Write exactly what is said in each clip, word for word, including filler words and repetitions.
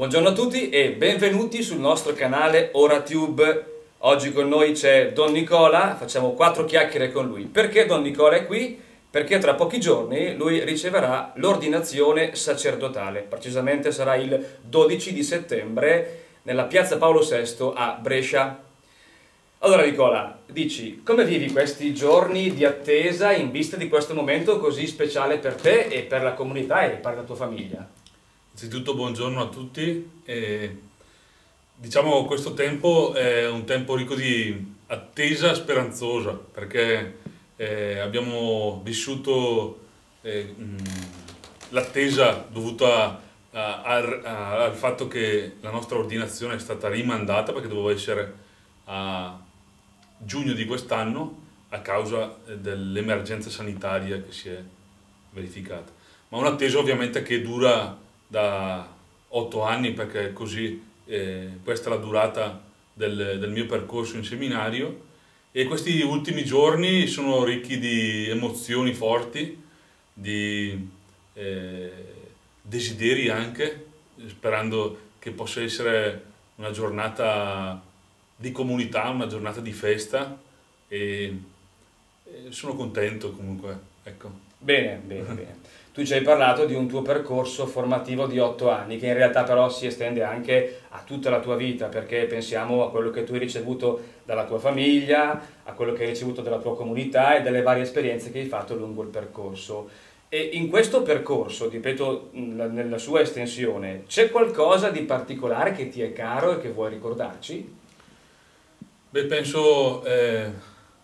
Buongiorno a tutti e benvenuti sul nostro canale OraTube. Oggi con noi c'è Don Nicola, facciamo quattro chiacchiere con lui. Perché Don Nicola è qui? Perché tra pochi giorni lui riceverà l'ordinazione sacerdotale. Precisamente sarà il dodici di settembre nella piazza Paolo sesto a Brescia. Allora Nicola, dici, come vivi questi giorni di attesa in vista di questo momento così speciale per te e per la comunità e per la tua famiglia? Innanzitutto buongiorno a tutti. E, diciamo questo tempo è un tempo ricco di attesa speranzosa perché eh, abbiamo vissuto eh, l'attesa dovuta a- a- a- al fatto che la nostra ordinazione è stata rimandata perché doveva essere a giugno di quest'anno a causa eh, dell'emergenza sanitaria che si è verificata. Ma un'attesa ovviamente che dura da otto anni perché così eh, questa è la durata del, del mio percorso in seminario e questi ultimi giorni sono ricchi di emozioni forti, di eh, desideri anche, sperando che possa essere una giornata di comunità, una giornata di festa e, e sono contento comunque, ecco. Bene, bene, bene. Tu ci hai parlato di un tuo percorso formativo di otto anni, che in realtà però si estende anche a tutta la tua vita, perché pensiamo a quello che tu hai ricevuto dalla tua famiglia, a quello che hai ricevuto dalla tua comunità e delle varie esperienze che hai fatto lungo il percorso. E in questo percorso, ripeto, nella sua estensione, c'è qualcosa di particolare che ti è caro e che vuoi ricordarci? Beh, penso, eh,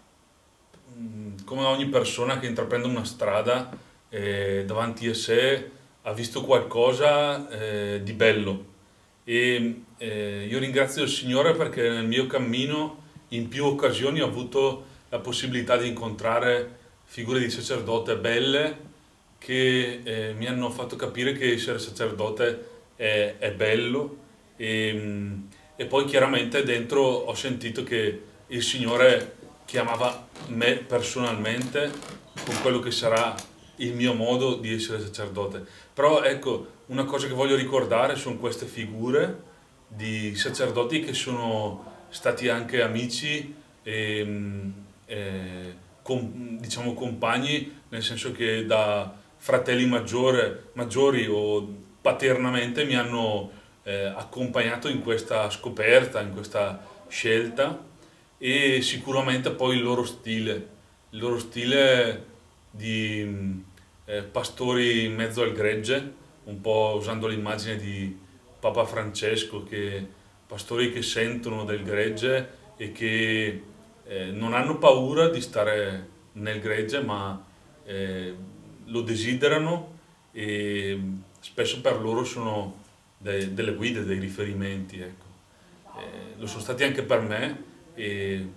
mh, come ogni persona che intraprende una strada, eh, davanti a sé ha visto qualcosa, eh, di bello. E eh, io ringrazio il Signore perché nel mio cammino in più occasioni ho avuto la possibilità di incontrare figure di sacerdote belle che eh, mi hanno fatto capire che essere sacerdote è, è bello e, mh, e poi chiaramente dentro ho sentito che il Signore chiamava me personalmente con quello che sarà il mio modo di essere sacerdote. Però ecco, una cosa che voglio ricordare sono queste figure di sacerdoti che sono stati anche amici e, mh, eh, com- diciamo compagni, nel senso che da fratelli maggiore, maggiori o paternamente mi hanno eh, accompagnato in questa scoperta, in questa scelta e sicuramente poi il loro stile, il loro stile di mh, eh, pastori in mezzo al gregge, un po' usando l'immagine di Papa Francesco, che pastori che sentono del gregge e che eh, non hanno paura di stare nel gregge, ma eh, lo desiderano e spesso per loro sono de- delle guide, dei riferimenti, ecco. Eh, lo sono stati anche per me e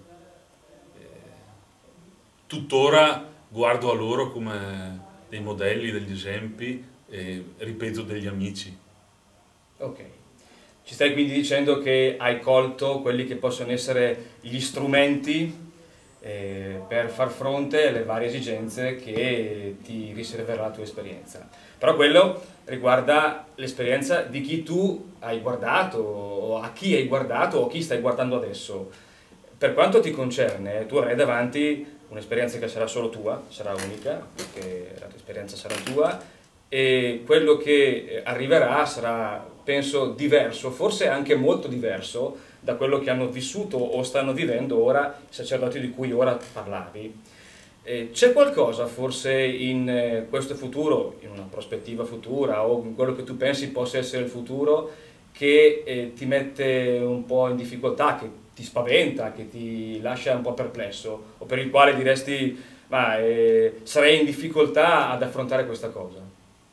tuttora guardo a loro come dei modelli, degli esempi e ripeto degli amici. Ok. Ci stai quindi dicendo che hai colto quelli che possono essere gli strumenti eh, per far fronte alle varie esigenze che ti riserverà la tua esperienza. Però quello riguarda l'esperienza di chi tu hai guardato, o a chi hai guardato o chi stai guardando adesso. Per quanto ti concerne, tu avrai davanti un'esperienza che sarà solo tua, sarà unica, perché la tua esperienza sarà tua, e quello che arriverà sarà, penso, diverso, forse anche molto diverso da quello che hanno vissuto o stanno vivendo ora i sacerdoti di cui ora parlavi. Eh, C'è qualcosa forse in eh, questo futuro, in una prospettiva futura o in quello che tu pensi possa essere il futuro, che eh, ti mette un po' in difficoltà, che ti spaventa, che ti lascia un po' perplesso, o per il quale diresti, ma eh, sarei in difficoltà ad affrontare questa cosa?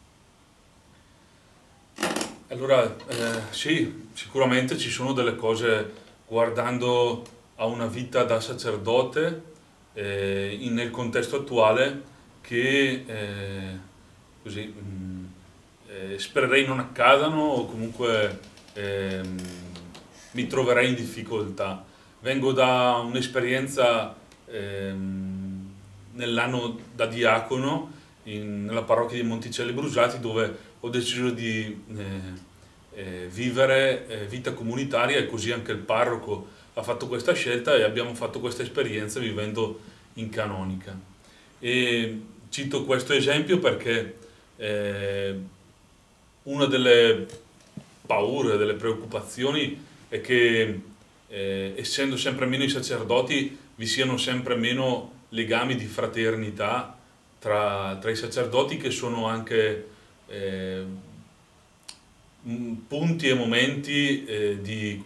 Allora, eh, sì, sicuramente ci sono delle cose guardando a una vita da sacerdote eh, in- nel contesto attuale che eh, così, mh, eh, spererei non accadano o comunque ehm, mi troverei in difficoltà. Vengo da un'esperienza ehm, nell'anno da diacono in- nella parrocchia di Monticelli Brusati dove ho deciso di eh, eh, vivere eh, vita comunitaria, e così anche il parroco ha fatto questa scelta e abbiamo fatto questa esperienza vivendo in canonica. E cito questo esempio perché eh, una delle paure, delle preoccupazioni è che eh, essendo sempre meno i sacerdoti vi siano sempre meno legami di fraternità tra, tra i sacerdoti, che sono anche eh, punti e momenti eh, di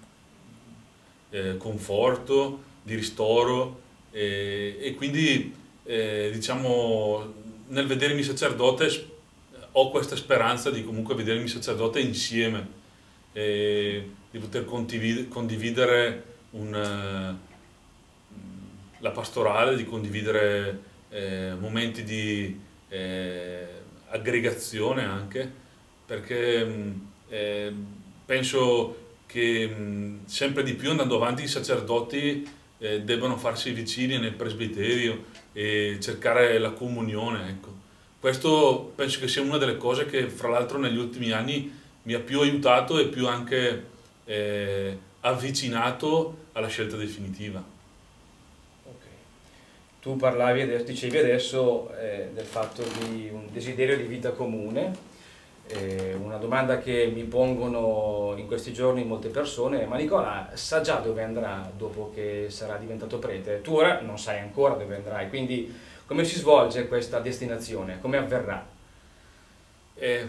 eh, conforto, di ristoro, eh, e quindi eh, diciamo nel vedermi sacerdote ho questa speranza di comunque vedermi sacerdote insieme, eh, di poter condividere, condividere un, eh, la pastorale, di condividere eh, momenti di eh, aggregazione anche, perché eh, penso che mh, sempre di più andando avanti i sacerdoti eh, debbano farsi vicini nel presbiterio e cercare la comunione, ecco. Questo penso che sia una delle cose che fra l'altro negli ultimi anni mi ha più aiutato e più anche eh, avvicinato alla scelta definitiva. Okay. Tu parlavi adesso, dicevi adesso eh, del fatto di un desiderio di vita comune. Eh, una domanda che mi pongono in questi giorni molte persone è: ma Nicola sa già dove andrà dopo che sarà diventato prete? Tu ora non sai ancora dove andrai, quindi come si svolge questa destinazione? Come avverrà? Eh,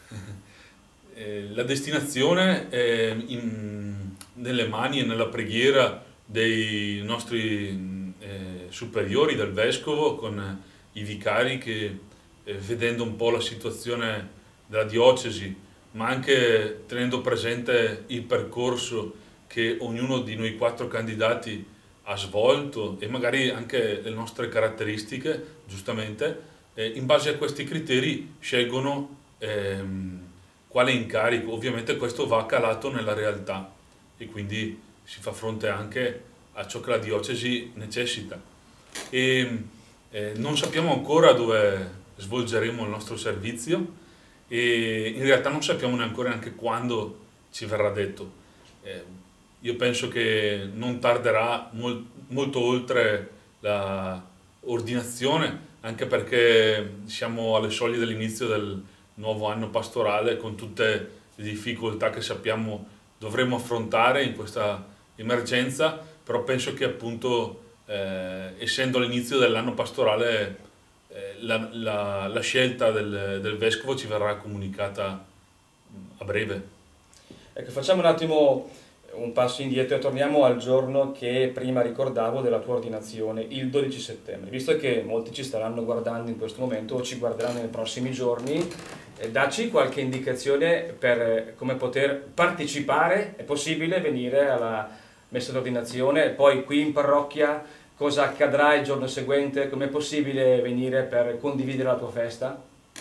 eh, la destinazione è in, nelle mani e nella preghiera dei nostri eh, superiori, del vescovo, con i vicari che eh, vedendo un po' la situazione della diocesi, ma anche tenendo presente il percorso che ognuno di noi quattro candidati ha svolto e magari anche le nostre caratteristiche, giustamente, eh, in base a questi criteri scelgono ehm, quale incarico. Ovviamente questo va calato nella realtà e quindi si fa fronte anche a ciò che la diocesi necessita. E, eh, non sappiamo ancora dove svolgeremo il nostro servizio, e in realtà non sappiamo neanche neanche quando ci verrà detto. Eh, io penso che non tarderà mol, molto oltre la ordinazione, anche perché siamo alle soglie dell'inizio del nuovo anno pastorale, con tutte le difficoltà che sappiamo dovremo affrontare in questa emergenza, però penso che appunto eh, essendo l'inizio dell'anno pastorale La, la, la scelta del, del vescovo ci verrà comunicata a breve. Ecco, facciamo un attimo un passo indietro e torniamo al giorno che prima ricordavo della tua ordinazione, il dodici settembre. Visto che molti ci staranno guardando in questo momento o ci guarderanno nei prossimi giorni, eh, dacci qualche indicazione per come poter partecipare. È possibile venire alla messa d'ordinazione? Poi qui in parrocchia cosa accadrà il giorno seguente? Com'è possibile venire per condividere la tua festa?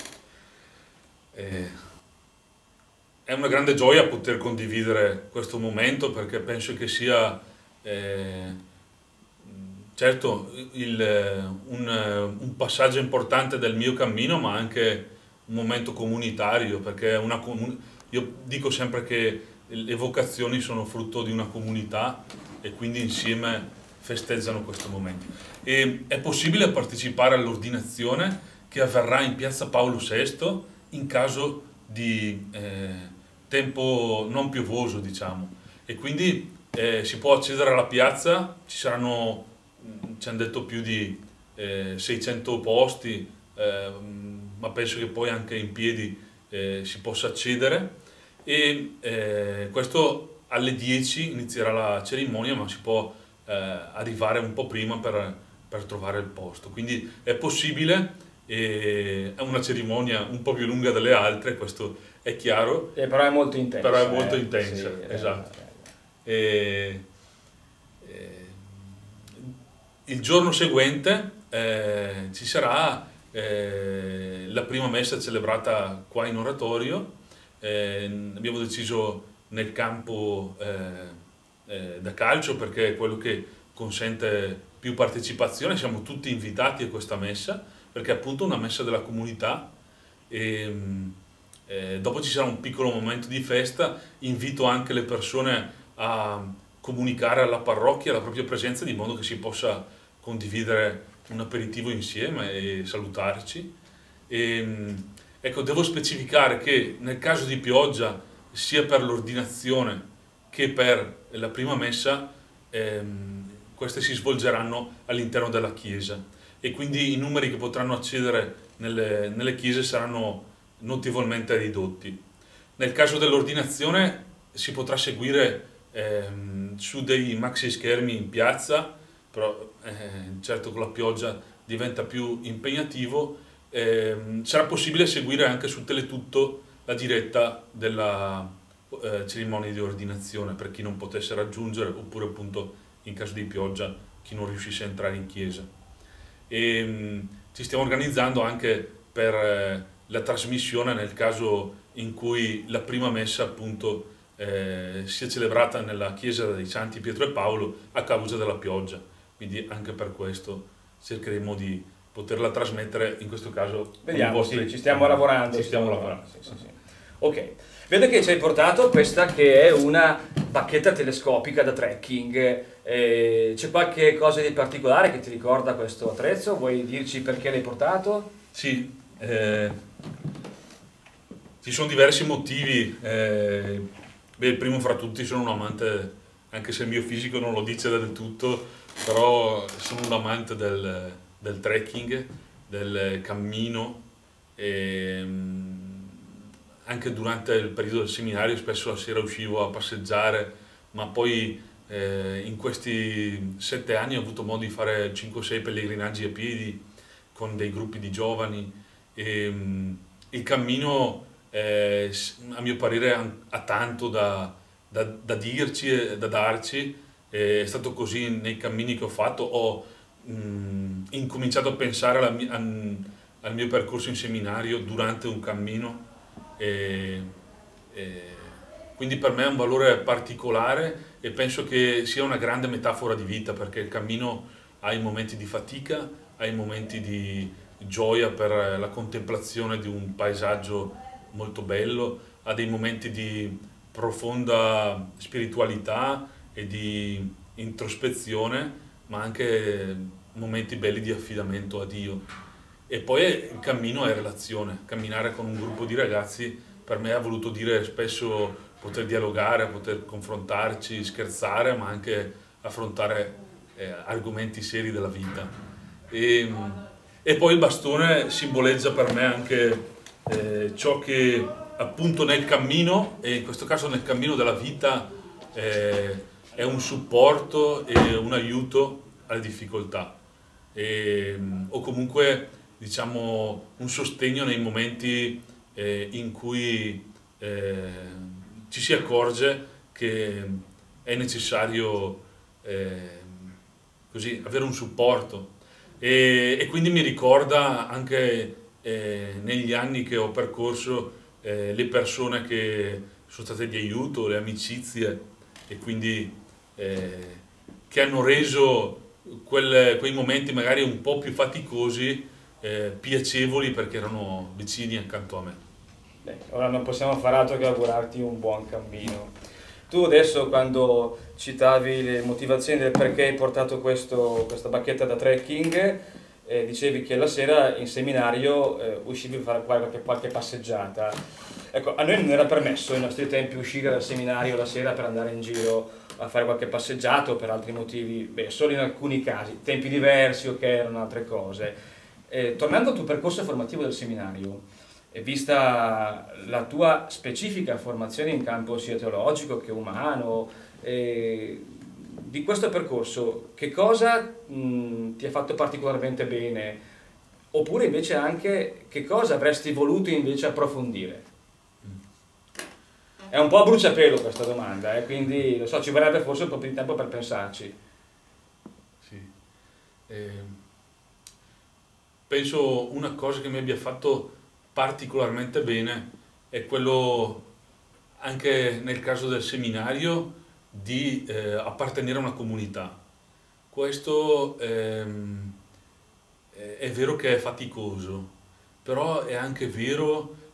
Eh, è una grande gioia poter condividere questo momento, perché penso che sia eh, certo il, un, un passaggio importante del mio cammino, ma anche un momento comunitario, perché una, io dico sempre che le vocazioni sono frutto di una comunità e quindi insieme festeggiano questo momento. E è possibile partecipare all'ordinazione che avverrà in piazza Paolo sesto in caso di eh, tempo non piovoso, diciamo, e quindi eh, si può accedere alla piazza. Ci saranno, ci hanno detto, più di eh, seicento posti, eh, ma penso che poi anche in piedi eh, si possa accedere, e eh, questo alle dieci inizierà la cerimonia, ma si può Eh, arrivare un po' prima per, per trovare il posto, quindi è possibile. E è una cerimonia un po' più lunga delle altre, questo è chiaro, eh, però è molto intensa, però è molto eh, intensa, sì, esatto. eh, E, e, il giorno seguente eh, ci sarà eh, la prima messa celebrata qua in oratorio. Eh, abbiamo deciso nel campo eh, Eh, da calcio, perché è quello che consente più partecipazione. Siamo tutti invitati a questa messa perché è appunto una messa della comunità, e Eh, dopo ci sarà un piccolo momento di festa, invito anche le persone a comunicare alla parrocchia la propria presenza di modo che si possa condividere un aperitivo insieme e salutarci. E, ecco, devo specificare che nel caso di pioggia, sia per l'ordinazione che per la prima messa, ehm, queste si svolgeranno all'interno della chiesa e quindi i numeri che potranno accedere nelle, nelle chiese saranno notevolmente ridotti. Nel caso dell'ordinazione si potrà seguire ehm, su dei maxi schermi in piazza, però eh, certo con la pioggia diventa più impegnativo. Eh, sarà possibile seguire anche su Teletutto la diretta della eh, cerimonia di ordinazione per chi non potesse raggiungere, oppure appunto in caso di pioggia chi non riuscisse a entrare in chiesa. E, mh, ci stiamo organizzando anche per eh, la trasmissione nel caso in cui la prima messa appunto eh, sia celebrata nella chiesa dei Santi Pietro e Paolo a causa della pioggia, quindi anche per questo cercheremo di poterla trasmettere, in questo caso vediamo, vostri... sì, ci stiamo lavorando. Ci stiamo lavorando. Sì, sì, sì. Ok, vedo che ci hai portato questa che è una bacchetta telescopica da trekking. Eh, c'è qualche cosa di particolare che ti ricorda questo attrezzo? Vuoi dirci perché l'hai portato? Sì, eh, ci sono diversi motivi. Eh, beh, il primo fra tutti, sono un amante, anche se il mio fisico non lo dice del tutto, però sono un amante del, del trekking, del cammino. E, anche durante il periodo del seminario spesso la sera uscivo a passeggiare, ma poi eh, in questi sette anni ho avuto modo di fare cinque o sei pellegrinaggi a piedi con dei gruppi di giovani e um, il cammino eh, a mio parere ha, ha tanto da, da, da dirci e da darci. È stato così nei cammini che ho fatto, ho um, incominciato a pensare alla mia, al, al mio percorso in seminario durante un cammino. E, e quindi per me è un valore particolare e penso che sia una grande metafora di vita, perché il cammino ha i momenti di fatica, ha i momenti di gioia per la contemplazione di un paesaggio molto bello, ha dei momenti di profonda spiritualità e di introspezione, ma anche momenti belli di affidamento a Dio. E poi il cammino è relazione, camminare con un gruppo di ragazzi per me ha voluto dire spesso poter dialogare, poter confrontarci, scherzare, ma anche affrontare eh, argomenti seri della vita. E, e poi il bastone simboleggia per me anche eh, ciò che appunto nel cammino, e in questo caso nel cammino della vita, eh, è un supporto e un aiuto alle difficoltà, e, o comunque diciamo un sostegno nei momenti eh, in cui eh, ci si accorge che è necessario eh, così avere un supporto, e, e quindi mi ricorda anche eh, negli anni che ho percorso eh, le persone che sono state di aiuto, le amicizie, e quindi eh, che hanno reso quelle, quei momenti magari un po' più faticosi Eh, piacevoli, perché erano vicini accanto a me. Beh, ora non possiamo fare altro che augurarti un buon cammino. Tu adesso, quando citavi le motivazioni del perché hai portato questo, questa bacchetta da trekking, eh, dicevi che la sera in seminario eh, uscivi per fare qualche, qualche passeggiata. Ecco, a noi non era permesso ai nostri tempi uscire dal seminario la sera per andare in giro a fare qualche passeggiata o per altri motivi, beh, solo in alcuni casi, tempi diversi o che erano altre cose. Eh, tornando al tuo percorso formativo del seminario, e vista la tua specifica formazione in campo sia teologico che umano, eh, di questo percorso che cosa mh, ti ha fatto particolarmente bene, oppure invece anche che cosa avresti voluto invece approfondire? È un po' a bruciapelo questa domanda, eh, quindi lo so, ci vorrebbe forse un po' più di tempo per pensarci. Sì. Eh... Penso una cosa che mi abbia fatto particolarmente bene è quello, anche nel caso del seminario, di eh, appartenere a una comunità. Questo ehm, è vero che è faticoso, però è anche vero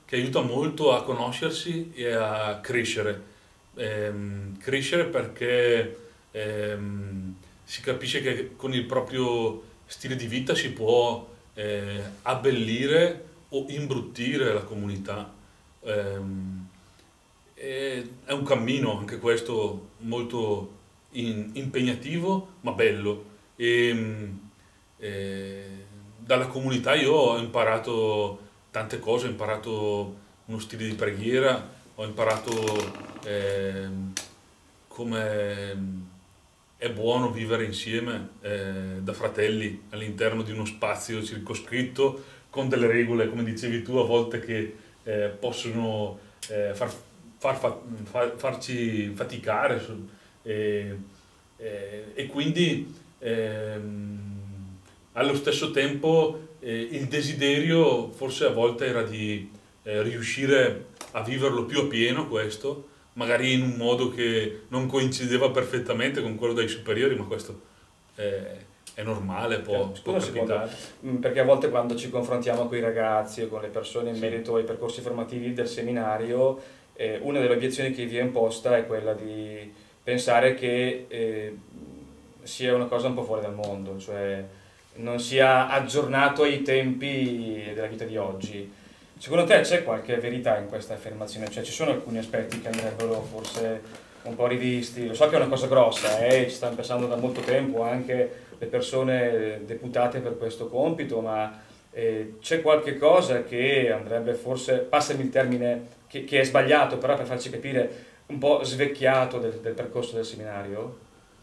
che aiuta molto a conoscersi e a crescere. Ehm, crescere perché ehm, si capisce che con il proprio stile di vita si può eh, abbellire o imbruttire la comunità. Ehm, e è un cammino anche questo molto in- impegnativo ma bello. E, eh, dalla comunità io ho imparato tante cose, ho imparato uno stile di preghiera, ho imparato ehm, come è buono vivere insieme eh, da fratelli all'interno di uno spazio circoscritto con delle regole, come dicevi tu, a volte che eh, possono eh, far, far, fa- far- farci faticare su- e, e- e quindi ehm, allo stesso tempo eh, il desiderio forse a volte era di eh, riuscire a viverlo più a pieno questo, magari in un modo che non coincideva perfettamente con quello dei superiori, ma questo è, è normale, può, Scusa può un secondo, capitare. mm, perché a volte quando ci confrontiamo con i ragazzi o con le persone in Sì. merito ai percorsi formativi del seminario, eh, una delle obiezioni che vi è imposta è quella di pensare che eh, sia una cosa un po' fuori dal mondo, cioè non sia aggiornato ai tempi della vita di oggi. Secondo te c'è qualche verità in questa affermazione? Cioè ci sono alcuni aspetti che andrebbero forse un po' rivisti? Lo so che è una cosa grossa, eh, ci stanno pensando da molto tempo anche le persone deputate per questo compito, ma eh, c'è qualche cosa che andrebbe forse, passami il termine, che, che è sbagliato, però per farci capire, un po' svecchiato del, del percorso del seminario?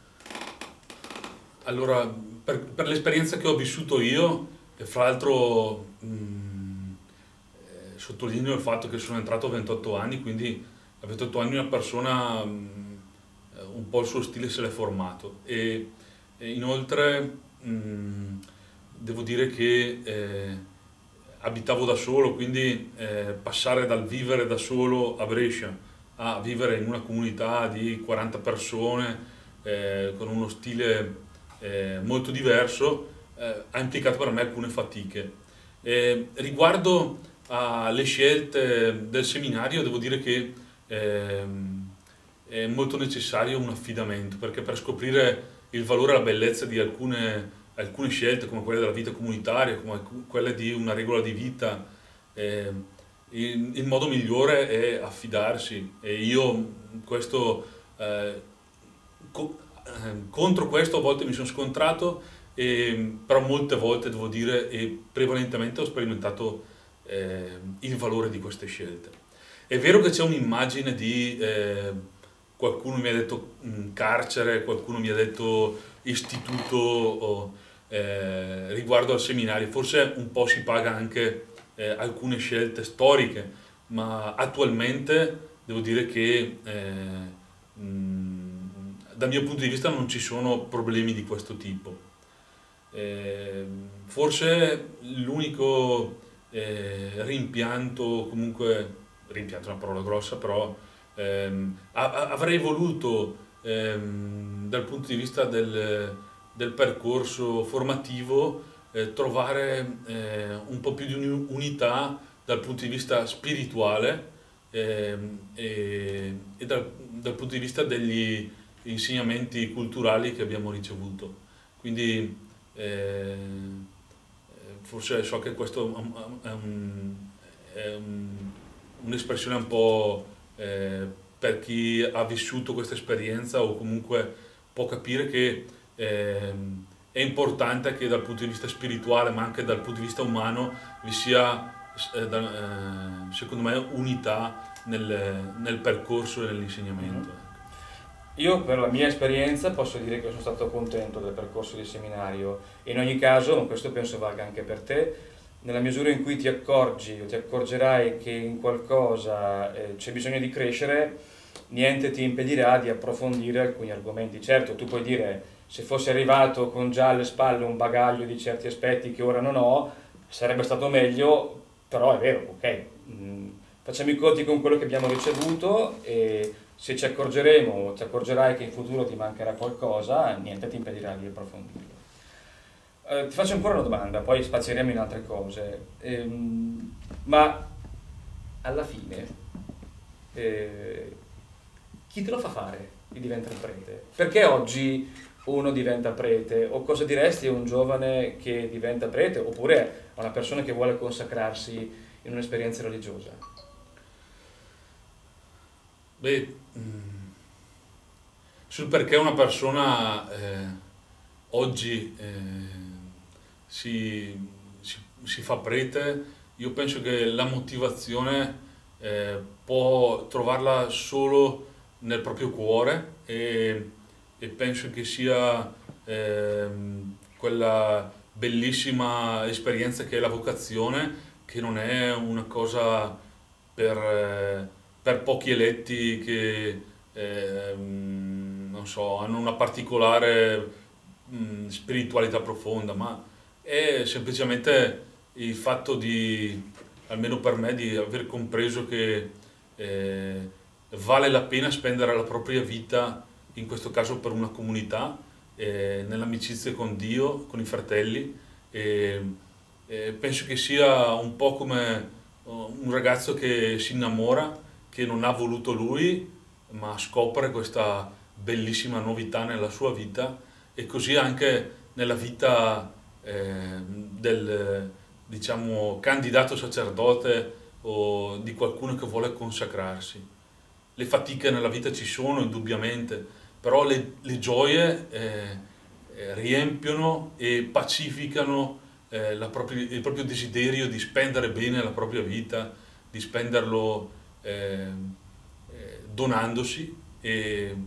Allora, per, per l'esperienza che ho vissuto io, e fra l'altro mh, eh, sottolineo il fatto che sono entrato a ventotto anni, quindi a ventotto anni una persona mh, eh, un po' il suo stile se l'è formato e, e inoltre mh, devo dire che eh, abitavo da solo, quindi eh, passare dal vivere da solo a Brescia a vivere in una comunità di quaranta persone eh, con uno stile eh, molto diverso, eh, ha implicato per me alcune fatiche. Eh, riguardo alle scelte del seminario, devo dire che ehm, è molto necessario un affidamento, perché per scoprire il valore e la bellezza di alcune, alcune scelte, come quelle della vita comunitaria, come alcu- quelle di una regola di vita, eh, il, il modo migliore è affidarsi. E io questo eh, co- eh, contro questo a volte mi sono scontrato, e, però molte volte devo dire e prevalentemente ho sperimentato eh, il valore di queste scelte. È vero che c'è un'immagine di eh, qualcuno mi ha detto mh, carcere, qualcuno mi ha detto istituto o, eh, riguardo al seminario, forse un po' si paga anche eh, alcune scelte storiche, ma attualmente devo dire che eh, mh, dal mio punto di vista non ci sono problemi di questo tipo. Eh, forse l'unico eh, rimpianto, comunque rimpianto è una parola grossa, però ehm, a- a- avrei voluto ehm, dal punto di vista del, del percorso formativo eh, trovare eh, un po' più di uni- unità dal punto di vista spirituale ehm, e, e dal, dal punto di vista degli insegnamenti culturali che abbiamo ricevuto. Quindi eh, forse so che questo è un- è un- un'espressione un po' eh, per chi ha vissuto questa esperienza o comunque può capire che ehm, è importante che dal punto di vista spirituale ma anche dal punto di vista umano vi sia eh, da- eh, secondo me unità nel, nel percorso e nell'insegnamento. Mhm. Io per la mia esperienza posso dire che sono stato contento del percorso di seminario e in ogni caso, ma questo penso valga anche per te, nella misura in cui ti accorgi o ti accorgerai che in qualcosa eh, c'è bisogno di crescere, niente ti impedirà di approfondire alcuni argomenti. Certo, tu puoi dire, se fossi arrivato con già alle spalle un bagaglio di certi aspetti che ora non ho, sarebbe stato meglio, però è vero, ok, mm, facciamo i conti con quello che abbiamo ricevuto e se ci accorgeremo, ti accorgerai che in futuro ti mancherà qualcosa, niente ti impedirà di approfondirlo. Eh, ti faccio ancora una domanda, poi spazieremo in altre cose. Ehm, ma alla fine eh, chi te lo fa fare di diventare prete? Perché oggi uno diventa prete? O cosa diresti a un giovane che diventa prete, oppure a una persona che vuole consacrarsi in un'esperienza religiosa? Beh, sul perché una persona eh, oggi eh, si, si, si fa prete, io penso che la motivazione eh, può trovarla solo nel proprio cuore e, e penso che sia eh, quella bellissima esperienza che è la vocazione, che non è una cosa per, eh, per pochi eletti che eh, non so, hanno una particolare mh, spiritualità profonda, ma è semplicemente il fatto di, almeno per me, di aver compreso che eh, vale la pena spendere la propria vita, in questo caso per una comunità, eh, nell'amicizia con Dio, con i fratelli. E, e penso che sia un po' come un ragazzo che si innamora, che non ha voluto lui, ma scopre questa bellissima novità nella sua vita, e così anche nella vita eh, del, diciamo, candidato sacerdote o di qualcuno che vuole consacrarsi. Le fatiche nella vita ci sono indubbiamente, però le, le gioie eh, eh, riempiono e pacificano eh, la propria, il proprio desiderio di spendere bene la propria vita, di spenderlo eh, eh, donandosi e,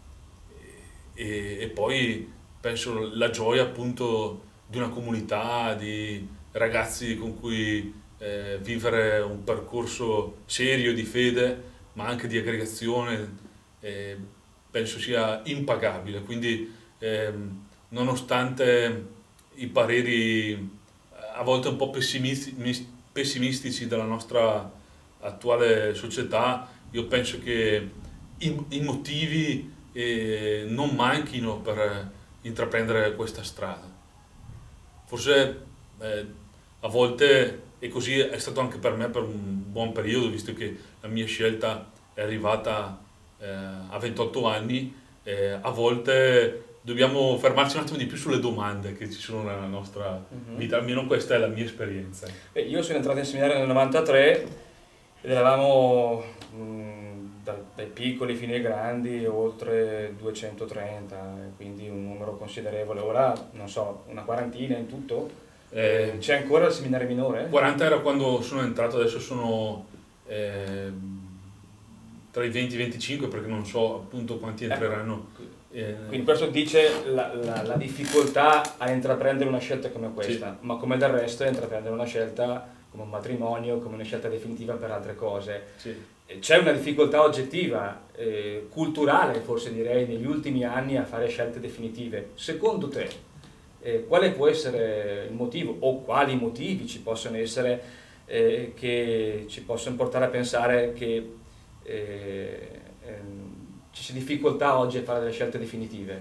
e, e poi penso la gioia appunto di una comunità, di ragazzi con cui eh, vivere un percorso serio di fede, ma anche di aggregazione, eh, penso sia impagabile. Quindi ehm, nonostante i pareri a volte un po' pessimisti, pessimistici della nostra attuale società, io penso che i, i motivi eh, non manchino per intraprendere questa strada. Forse eh, a volte, e così è stato anche per me per un buon periodo, visto che la mia scelta è arrivata eh, a ventotto anni, eh, a volte dobbiamo fermarci un attimo di più sulle domande che ci sono nella nostra uh-huh. vita, almeno questa è la mia esperienza. Beh, io sono entrato in seminario nel novantatré ed eravamo mh, da, dai piccoli fino ai grandi oltre duecentotrenta, quindi un numero considerevole. Ora, non so, una quarantina in tutto. Eh, C'è ancora il seminario minore? quaranta era quando sono entrato, adesso sono eh, tra i venti e i venticinque, perché non so appunto quanti entreranno. Eh, Quindi questo dice la, la, la difficoltà a intraprendere una scelta come questa, sì. Ma come del resto è intraprendere una scelta come un matrimonio, come una scelta definitiva per altre cose. Sì. C'è una difficoltà oggettiva, eh, culturale forse direi, negli ultimi anni a fare scelte definitive. Secondo te, eh, quale può essere il motivo, o quali motivi ci possono essere eh, che ci possono portare a pensare che eh, ehm, ci sia difficoltà oggi a fare delle scelte definitive?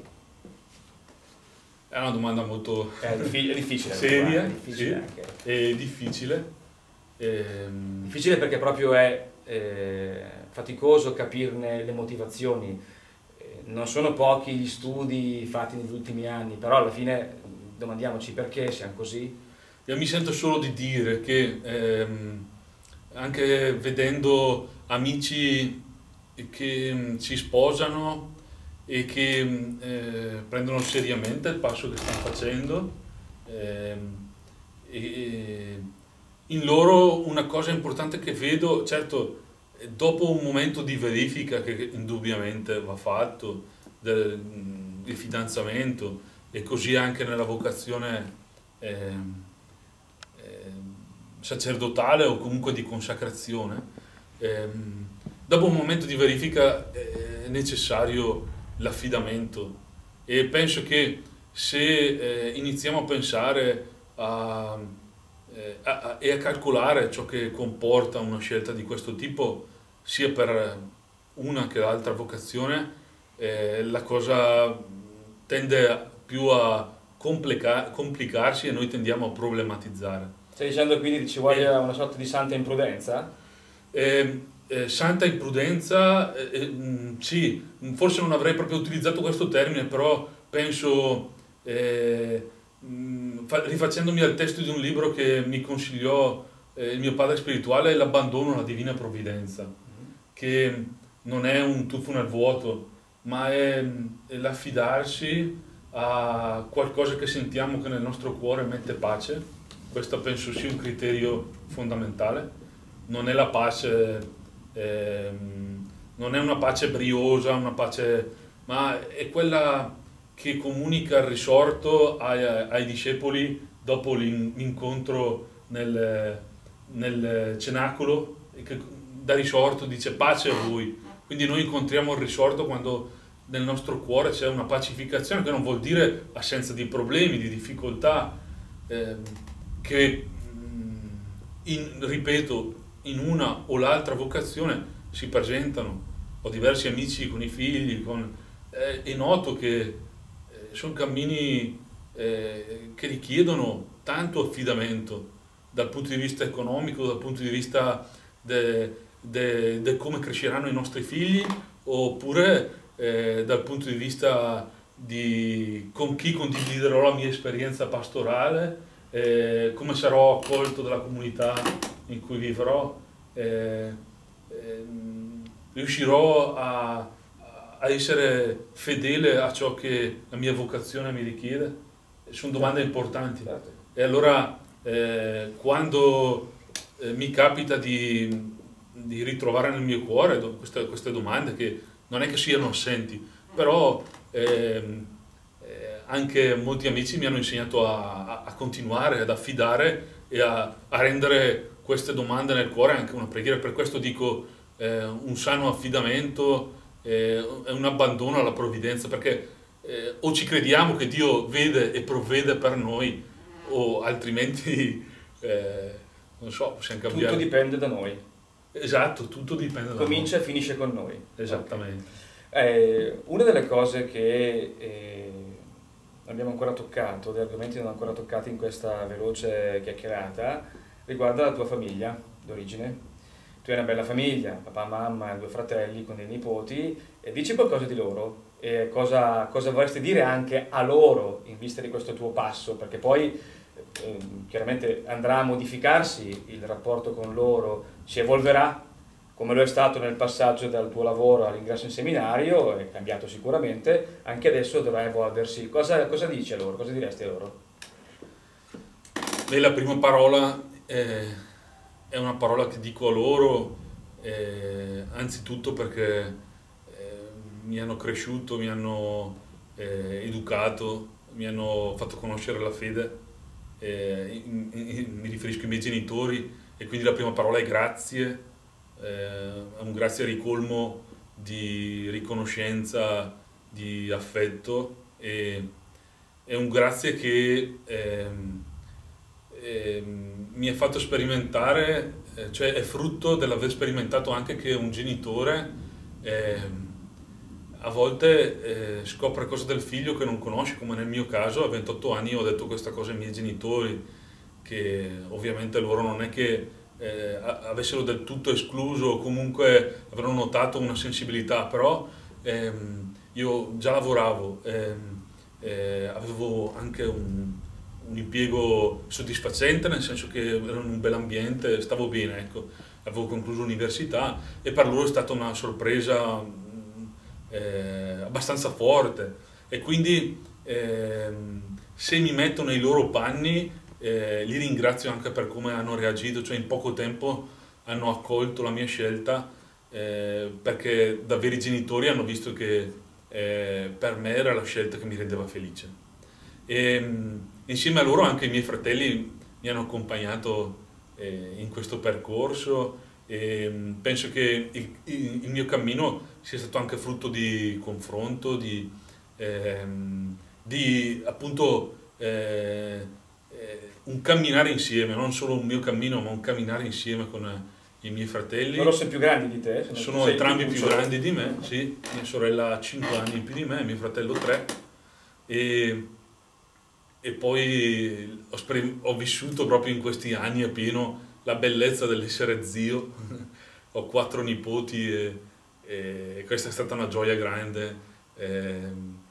È una domanda molto è, diffi- è difficile, seria, è difficile, sì, anche. È difficile. Ehm... Difficile perché proprio è eh, faticoso capirne le motivazioni. Eh, non sono pochi gli studi fatti negli ultimi anni, però alla fine domandiamoci perché siamo così. Io mi sento solo di dire che ehm, anche vedendo amici che mh, si sposano e che mh, eh, prendono seriamente il passo che stanno facendo, eh, e in loro una cosa importante che vedo, certo dopo un momento di verifica che indubbiamente va fatto del, del fidanzamento, e così anche nella vocazione eh, eh, sacerdotale o comunque di consacrazione, eh, dopo un momento di verifica è necessario l'affidamento, e penso che se eh, iniziamo a pensare a, eh, a, a, e a calcolare ciò che comporta una scelta di questo tipo, sia per una che l'altra vocazione, eh, la cosa tende più a complica- complicarsi e noi tendiamo a problematizzare. Stai dicendo quindi che ci voglia una sorta di santa imprudenza? eh, eh, santa imprudenza, eh, eh, mh, sì, forse non avrei proprio utilizzato questo termine, però penso, eh, mh, fa- rifacendomi al testo di un libro che mi consigliò eh, il mio padre spirituale, l'abbandono alla divina provvidenza, che non è un tuffo nel vuoto, ma è, è l'affidarsi a qualcosa che sentiamo che nel nostro cuore mette pace. Questo penso sia un criterio fondamentale. Non è la pace, ehm, non è una pace briosa, una pace, ma è quella che comunica il risorto ai, ai discepoli dopo l'in- l'incontro nel, nel cenacolo, e che da risorto dice pace a voi. Quindi noi incontriamo il risorto quando nel nostro cuore c'è una pacificazione, che non vuol dire assenza di problemi, di difficoltà, ehm, che, mm, in, ripeto, in una o l'altra vocazione si presentano. Ho diversi amici con i figli, con, eh, è noto che eh, sono cammini eh, che richiedono tanto affidamento dal punto di vista economico, dal punto di vista di come cresceranno i nostri figli, oppure eh, dal punto di vista di con chi condividerò la mia esperienza pastorale, eh, come sarò accolto dalla comunità in cui vivrò, eh, ehm, riuscirò a, a essere fedele a ciò che la mia vocazione mi richiede. Sono domande importanti. Certo. E allora eh, quando eh, mi capita di, di ritrovare nel mio cuore do- queste, queste domande, che non è che siano assenti, però ehm, eh, anche molti amici mi hanno insegnato a, a- a continuare, ad affidare e a, a rendere queste domande nel cuore anche una preghiera. Per questo dico eh, un sano affidamento, eh, è un abbandono alla provvidenza, perché eh, o ci crediamo che Dio vede e provvede per noi, o altrimenti eh, non so, possiamo Tutto cambiare. dipende da noi. Esatto, tutto dipende da noi. Comincia e finisce con noi. Esattamente. Eh, una delle cose che eh, abbiamo ancora toccato, degli argomenti non ancora toccati in questa veloce chiacchierata, riguarda la tua famiglia d'origine. Tu hai una bella famiglia, papà, mamma, due fratelli con dei nipoti, e dici qualcosa di loro? E cosa, cosa vorresti dire anche a loro in vista di questo tuo passo? Perché poi eh, chiaramente andrà a modificarsi il rapporto con loro, si evolverà, come lo è stato nel passaggio dal tuo lavoro all'ingresso in seminario, è cambiato sicuramente, anche adesso dovrà evolversi. Cosa, cosa dici a loro? Cosa diresti a loro? Beh, la prima parola eh, è una parola che dico a loro, eh, anzitutto perché eh, mi hanno cresciuto, mi hanno eh, educato, mi hanno fatto conoscere la fede, eh, in- in- mi riferisco ai miei genitori, e quindi la prima parola è grazie, eh, è un grazie ricolmo di riconoscenza, di affetto, e è un grazie che ehm, ehm, mi ha fatto sperimentare, eh, cioè è frutto dell'aver sperimentato anche che un genitore ehm, a volte eh, scopre cose del figlio che non conosce, come nel mio caso. A ventotto anni ho detto questa cosa ai miei genitori, che ovviamente loro non è che eh, a- avessero del tutto escluso, o comunque avranno notato una sensibilità, però ehm, io già lavoravo, ehm, eh, avevo anche un, un impiego soddisfacente, nel senso che ero in un bel ambiente, stavo bene, ecco. Avevo concluso l'università, e per loro è stata una sorpresa mh, eh, abbastanza forte, e quindi ehm, se mi metto nei loro panni eh, li ringrazio anche per come hanno reagito, cioè in poco tempo hanno accolto la mia scelta, eh, perché da veri genitori hanno visto che eh, per me era la scelta che mi rendeva felice. E mh, insieme a loro anche i miei fratelli mi hanno accompagnato eh, in questo percorso, e mh, penso che il, il- il mio cammino sia stato anche frutto di confronto, di, ehm, di appunto eh, eh, un camminare insieme, non solo un mio cammino, ma un camminare insieme con eh, i miei fratelli. Loro sono più grandi di te? Sono sei entrambi più cucciolo. grandi di me, sì, mia sorella ha cinque anni in più di me, mio fratello tre, e, e poi ho, speri- ho vissuto proprio in questi anni appieno la bellezza dell'essere zio, ho quattro nipoti e, e questa è stata una gioia grande. E,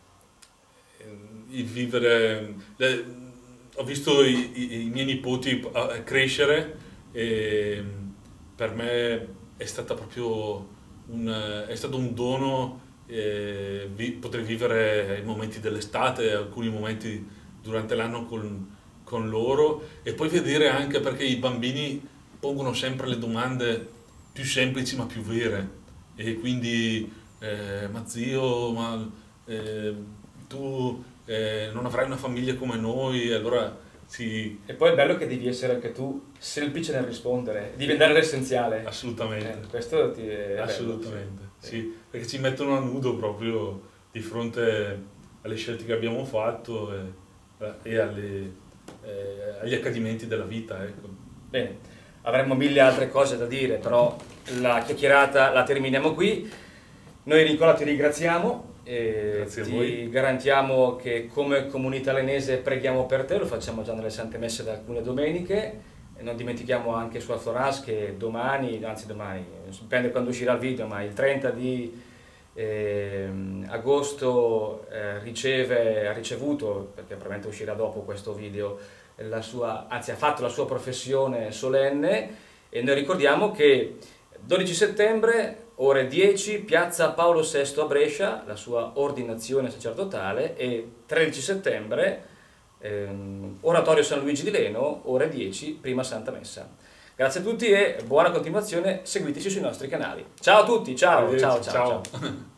il vivere, le, ho visto i, i, i miei nipoti crescere e per me è stata proprio un, è stato un dono eh, vi, poter vivere i momenti dell'estate, alcuni momenti durante l'anno con, con loro, e poi vedere anche, perché i bambini pongono sempre le domande più semplici ma più vere, e quindi eh, ma zio, ma eh, tu eh, non avrai una famiglia come noi, allora sì. E poi è bello che devi essere anche tu semplice nel rispondere, diventare l'essenziale. Assolutamente. Eh, questo ti è Assolutamente, bello, sì. Sì, perché ci mettono a nudo proprio di fronte alle scelte che abbiamo fatto e, e alle, eh, agli accadimenti della vita, ecco. Bene, avremmo mille altre cose da dire, però la chiacchierata la terminiamo qui. Noi Nicola ti ringraziamo. E Grazie a ti voi. garantiamo che come comunità lenese preghiamo per te, lo facciamo già nelle Sante Messe da alcune domeniche, e non dimentichiamo anche Suor Florence che domani, anzi domani, dipende quando uscirà il video, ma il trenta di eh, agosto eh, riceve, ha ricevuto, perché probabilmente uscirà dopo questo video, la sua, anzi ha fatto la sua professione solenne, e noi ricordiamo che dodici settembre ore dieci, piazza Paolo sesto a Brescia, la sua ordinazione sacerdotale, e tredici settembre, ehm, oratorio San Luigi di Leno, ore dieci, prima Santa Messa. Grazie a tutti e buona continuazione, seguiteci sui nostri canali. Ciao a tutti, ciao, ciao, ciao, ciao. ciao.